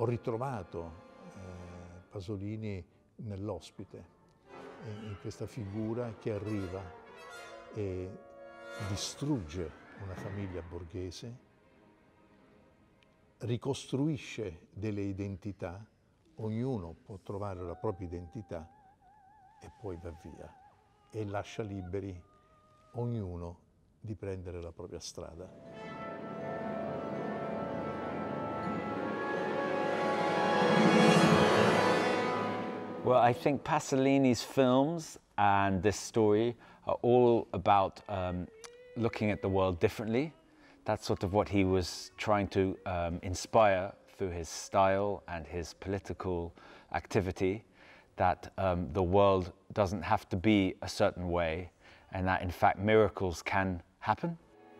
ho ritrovato Pasolini nell'ospite, in questa figura che arriva e distrugge una famiglia borghese, ricostruisce delle identità, ognuno può trovare la propria identità e poi va via e lascia liberi ognuno di prendere la propria strada. Well, I think Pasolini's films and this story are all about looking at the world differently. That's sort of what he was trying to inspire through his style and his political activity, that the world doesn't have to be a certain way and that in fact miracles can happen.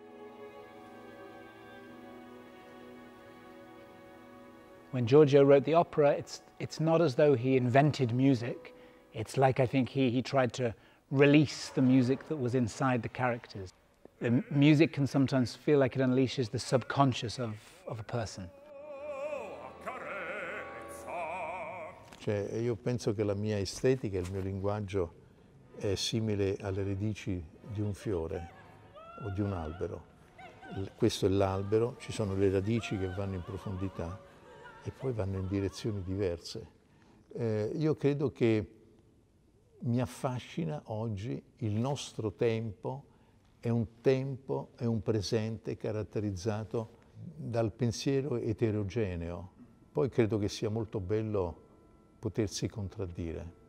When Giorgio wrote the opera, it's not as though he invented music. It's like, I think he tried to release the music that was inside the characters. The music can sometimes feel like it unleashes the subconscious of a person. Cioè, io penso che la mia estetica, il mio linguaggio è simile alle radici di un fiore o di un albero. Questo è l'albero, ci sono le radici che vanno in profondità e poi vanno in direzioni diverse. Io credo che mi affascina oggi il nostro tempo, è un presente caratterizzato dal pensiero eterogeneo. Poi credo che sia molto bello potersi contraddire.